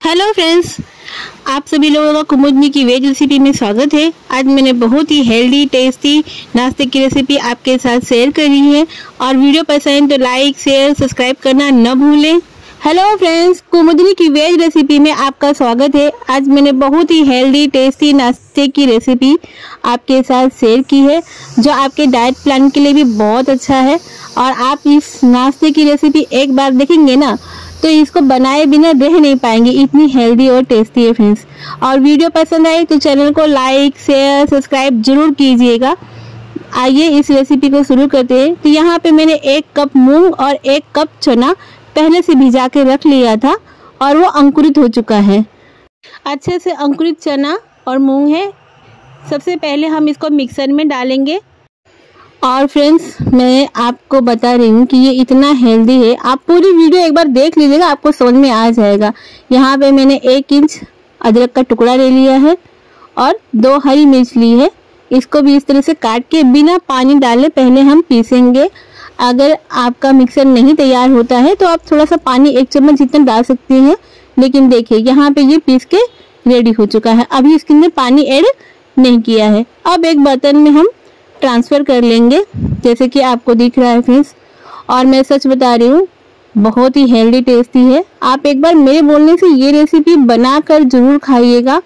Hello friends, आप सभी लोगों का कुमुदनी की वेज रेसिपी में स्वागत है। आज मैंने बहुत ही हेल्दी टेस्टी नाश्ते की रेसिपी आपके साथ शेयर करी है और वीडियो पसंद तो लाइक शेयर सब्सक्राइब करना न भूलें। हेलो फ्रेंड्स, कुमुदनी की वेज रेसिपी में आपका स्वागत है। आज मैंने बहुत ही हेल्दी टेस्टी नाश्ते की रेसिपी आपके साथ शेयर की है जो आपके डाइट प्लान के लिए भी बहुत अच्छा है। और आप इस नाश्ते की रेसिपी एक बार देखेंगे ना तो इसको बनाए बिना रह नहीं पाएंगे, इतनी हेल्दी और टेस्टी है फ्रेंड्स। और वीडियो पसंद आए तो चैनल को लाइक शेयर सब्सक्राइब जरूर कीजिएगा। आइए इस रेसिपी को शुरू करते हैं। तो यहाँ पे मैंने 1 कप मूंग और 1 कप चना पहले से भिजा के रख लिया था और वो अंकुरित हो चुका है। अच्छे से अंकुरित चना और मूंग है। सबसे पहले हम इसको मिक्सर में डालेंगे। और फ्रेंड्स, मैं आपको बता रही हूँ कि ये इतना हेल्दी है, आप पूरी वीडियो एक बार देख लीजिएगा, आपको समझ में आ जाएगा। यहाँ पे मैंने 1 इंच अदरक का टुकड़ा ले लिया है और 2 हरी मिर्च ली है। इसको भी इस तरह से काट के बिना पानी डाले पहले हम पीसेंगे। अगर आपका मिक्सर नहीं तैयार होता है तो आप थोड़ा सा पानी 1 चम्मच जितना डाल सकते हैं। लेकिन देखिए यहाँ पे ये पीस के रेडी हो चुका है। अभी इसके अंदर पानी ऐड नहीं किया है। अब एक बर्तन में हम ट्रांसफ़र कर लेंगे जैसे कि आपको दिख रहा है फ्रेंड्स। और मैं सच बता रही हूँ, बहुत ही हेल्दी टेस्टी है। आप एक बार मेरे बोलने से ये रेसिपी बनाकर ज़रूर खाइएगा।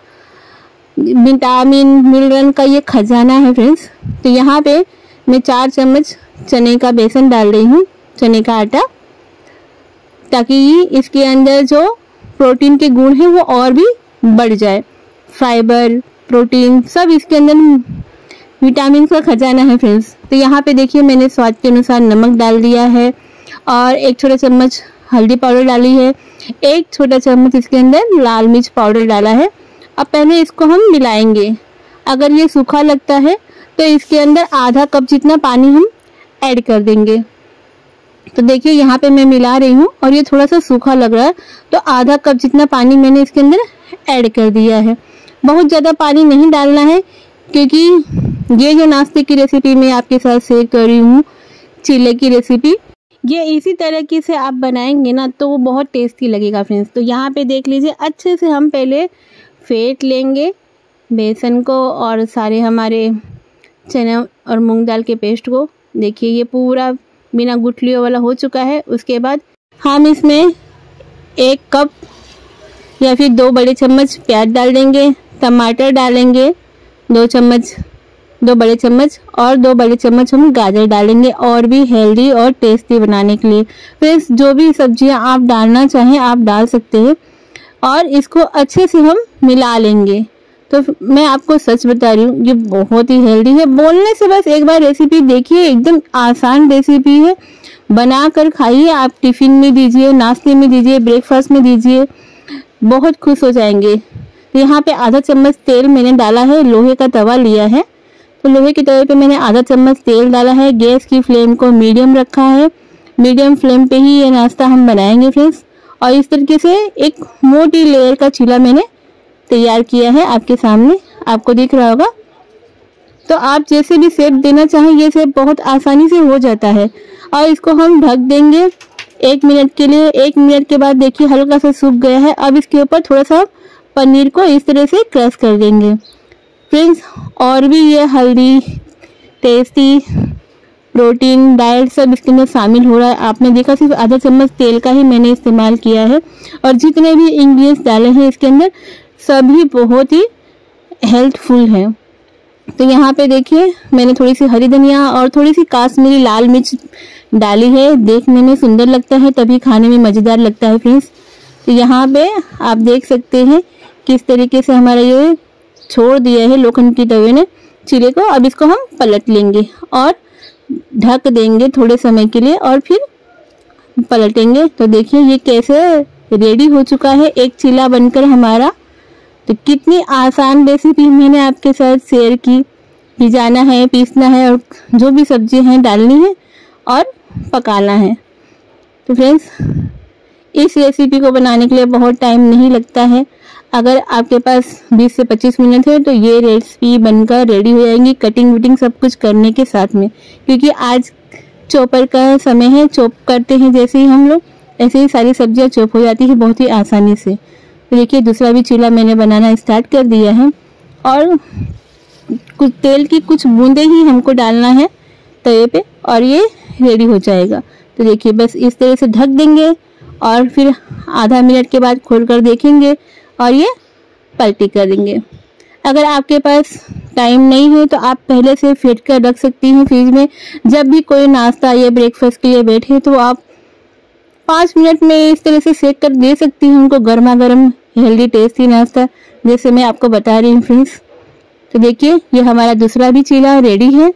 विटामिन मिनरल का ये खजाना है फ्रेंड्स। तो यहाँ पे मैं 4 चम्मच चने का बेसन डाल रही हूँ, चने का आटा, ताकि इसके अंदर जो प्रोटीन के गुण हैं वो और भी बढ़ जाए। फाइबर प्रोटीन सब इसके अंदर विटामिन का खजाना है फ्रेंड्स। तो यहाँ पे देखिए मैंने स्वाद के अनुसार नमक डाल दिया है और 1 छोटा चम्मच हल्दी पाउडर डाली है। 1 छोटा चम्मच इसके अंदर लाल मिर्च पाउडर डाला है। अब पहले इसको हम मिलाएंगे। अगर ये सूखा लगता है तो इसके अंदर आधा कप जितना पानी हम ऐड कर देंगे। तो देखिए यहाँ पे मैं मिला रही हूँ और ये थोड़ा सा सूखा लग रहा है तो आधा कप जितना पानी मैंने इसके अंदर ऐड कर दिया है। बहुत ज़्यादा पानी नहीं डालना है क्योंकि ये जो नाश्ते की रेसिपी मैं आपके साथ शेयर कर रही हूँ, चीले की रेसिपी, ये इसी तरीके से आप बनाएंगे ना तो वो बहुत टेस्टी लगेगा फ्रेंड्स। तो यहाँ पे देख लीजिए अच्छे से हम पहले फेंट लेंगे बेसन को और सारे हमारे चने और मूंग दाल के पेस्ट को। देखिए ये पूरा बिना गुठलियों वाला हो चुका है। उसके बाद हम इसमें 1 कप या फिर 2 बड़े चम्मच प्याज डाल देंगे, टमाटर डालेंगे 2 बड़े चम्मच और 2 बड़े चम्मच हम गाजर डालेंगे और भी हेल्दी और टेस्टी बनाने के लिए। फ्रेंड्स, जो भी सब्जियां आप डालना चाहें आप डाल सकते हैं और इसको अच्छे से हम मिला लेंगे। तो मैं आपको सच बता रही हूँ, ये बहुत ही हेल्दी है। बोलने से बस एक बार रेसिपी देखिए, एकदम आसान रेसिपी है। बना कर खाइए, आप टिफ़िन में दीजिए, नाश्ते में दीजिए, ब्रेकफास्ट में दीजिए, बहुत खुश हो जाएंगे। यहाँ पे आधा चम्मच तेल मैंने डाला है। लोहे का तवा लिया है तो लोहे के तवे पे मैंने आधा चम्मच तेल डाला है। गैस की फ्लेम को मीडियम रखा है। मीडियम फ्लेम पे ही ये नाश्ता हम बनाएंगे फ्रेंड्स। और इस तरीके से एक मोटी लेयर का चीला मैंने तैयार किया है, आपके सामने आपको दिख रहा होगा। तो आप जैसे भी शेप देना चाहें ये शेप बहुत आसानी से हो जाता है। और इसको हम ढक देंगे 1 मिनट के लिए। 1 मिनट के बाद देखिए हल्का सा सूख गया है। अब इसके ऊपर थोड़ा सा पनीर को इस तरह से क्रश कर देंगे फ्रेंड्स। और भी ये हेल्दी टेस्टी प्रोटीन डाइट सब इसके अंदर शामिल हो रहा है। आपने देखा सिर्फ आधा चम्मच तेल का ही मैंने इस्तेमाल किया है और जितने भी इंग्रेडिएंट्स डाले हैं इसके अंदर सभी बहुत ही हेल्थफुल हैं। तो यहाँ पे देखिए मैंने थोड़ी सी हरी धनिया और थोड़ी सी काश्मीरी लाल मिर्च डाली है। देखने में सुंदर लगता है तभी खाने में मज़ेदार लगता है फ्रेंड्स। तो यहाँ पे आप देख सकते हैं किस तरीके से हमारा ये छोड़ दिया है लोखंड की तवे ने चीले को। अब इसको हम पलट लेंगे और ढक देंगे थोड़े समय के लिए और फिर पलटेंगे। तो देखिए ये कैसे रेडी हो चुका है एक चीला बनकर हमारा। तो कितनी आसान रेसिपी मैंने आपके साथ शेयर की। भिजाना है, पीसना है और जो भी सब्जी हैं डालनी है और पकाना है। तो फ्रेंड्स, इस रेसिपी को बनाने के लिए बहुत टाइम नहीं लगता है। अगर आपके पास 20 से 25 मिनट है तो ये रेसिपी बनकर रेडी हो जाएंगी, कटिंग विटिंग सब कुछ करने के साथ में। क्योंकि आज चॉपर का समय है, चॉप करते हैं जैसे ही हम लोग ऐसे ही सारी सब्जियां चॉप हो जाती है बहुत ही आसानी से। देखिए दूसरा भी चीला मैंने बनाना स्टार्ट कर दिया है और कुछ तेल की कुछ बूंदे ही हमको डालना है तवे पे और ये रेडी हो जाएगा। तो देखिए बस इस तरह से ढक देंगे और फिर आधा मिनट के बाद खोलकर देखेंगे और ये पलटी कर देंगे। अगर आपके पास टाइम नहीं है तो आप पहले से फेंट कर रख सकती हैं फ्रिज में। जब भी कोई नाश्ता या ब्रेकफास्ट के लिए बैठे तो आप 5 मिनट में इस तरह से सेक कर दे सकती हैं उनको, गर्मा गर्म हेल्दी टेस्टी नाश्ता जैसे मैं आपको बता रही हूँ फ्रेंड्स। तो देखिए ये हमारा दूसरा भी चीला रेडी है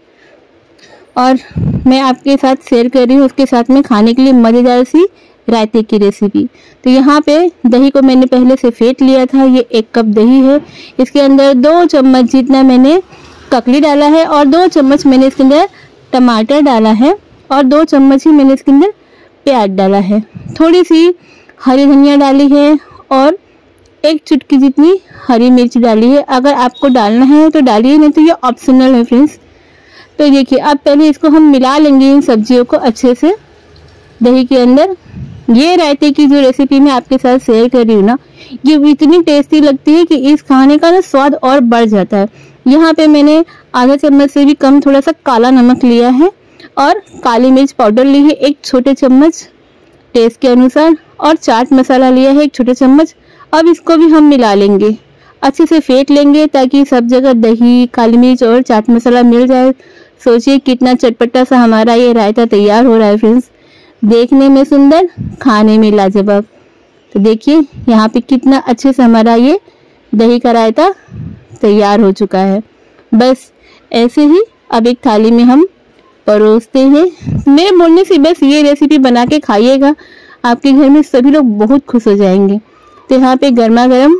और मैं आपके साथ शेयर कर रही हूँ उसके साथ में खाने के लिए मज़ेदार सी रायते की रेसिपी। तो यहाँ पे दही को मैंने पहले से फेंट लिया था। ये 1 कप दही है। इसके अंदर 2 चम्मच जितना मैंने ककड़ी डाला है और 2 चम्मच मैंने इसके अंदर टमाटर डाला है और 2 चम्मच ही मैंने इसके अंदर प्याज डाला है। थोड़ी सी हरी धनिया डाली है और 1 चुटकी जितनी हरी मिर्च डाली है। अगर आपको डालना है तो डालिए, नहीं तो ये ऑप्शनल है फ्रेंड्स। तो देखिए अब पहले इसको हम मिला लेंगे इन सब्जियों को अच्छे से दही के अंदर। ये रायते की जो रेसिपी मैं आपके साथ शेयर कर रही हूँ ना, ये इतनी टेस्टी लगती है कि इस खाने का ना स्वाद और बढ़ जाता है। यहाँ पे मैंने आधा चम्मच से भी कम थोड़ा सा काला नमक लिया है और काली मिर्च पाउडर ली है 1 छोटे चम्मच टेस्ट के अनुसार और चाट मसाला लिया है 1 छोटे चम्मच। अब इसको भी हम मिला लेंगे, अच्छे से फेंट लेंगे ताकि सब जगह दही, काली मिर्च और चाट मसाला मिल जाए। सोचिए कितना चटपटा सा हमारा ये रायता तैयार हो रहा है फ्रेंड्स, देखने में सुंदर, खाने में लाजवाब। तो देखिए यहाँ पे कितना अच्छे से हमारा ये दही का रायता तैयार हो चुका है। बस ऐसे ही अब एक थाली में हम परोसते हैं। मेरे बोलने से बस ये रेसिपी बना के खाइएगा, आपके घर में सभी लोग बहुत खुश हो जाएंगे। तो यहाँ पे गर्मा गर्म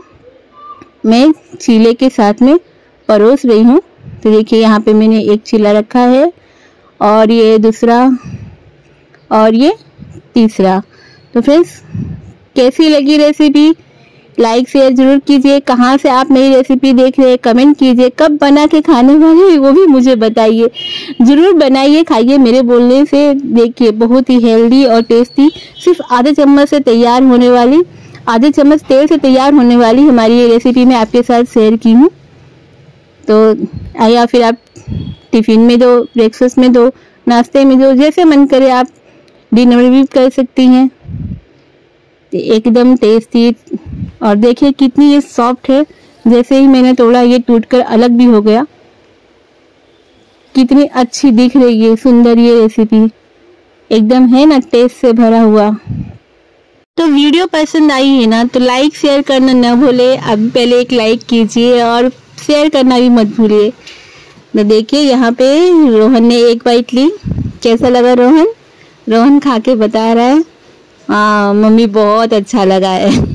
मैं चीले के साथ में परोस रही हूँ। तो देखिए यहाँ पे मैंने 1 चीला रखा है और ये दूसरा और ये तीसरा। तो फ्रेंड्स कैसी लगी रेसिपी, लाइक शेयर जरूर कीजिए। कहाँ से आप मेरी रेसिपी देख रहे हैं कमेंट कीजिए। कब बना के खाने वाले हैं वो भी मुझे बताइए। जरूर बनाइए, खाइए मेरे बोलने से। देखिए बहुत ही हेल्दी और टेस्टी, सिर्फ आधे चम्मच से तैयार होने वाली, आधे चम्मच तेल से तैयार होने वाली हमारी ये रेसिपी मैं आपके साथ शेयर की हूँ। तो या फिर आप टिफिन में दो, ब्रेकफास्ट में दो, नाश्ते में दो, जैसे मन करे आप डिनर में भी कर सकती हैं। एकदम टेस्टी। और देखिए कितनी ये सॉफ्ट है, जैसे ही मैंने तोड़ा ये टूटकर अलग भी हो गया। कितनी अच्छी दिख रही है, सुंदर ये रेसिपी एकदम है ना टेस्ट से भरा हुआ। तो वीडियो पसंद आई है ना तो लाइक शेयर करना न भूले। अभी पहले एक लाइक कीजिए और शेयर करना भी मत भूलिए। तो देखिए यहाँ पे रोहन ने 1 बाइट ली। कैसा लगा रोहन? रोहन खा के बता रहा है हाँ मम्मी बहुत अच्छा लगा है।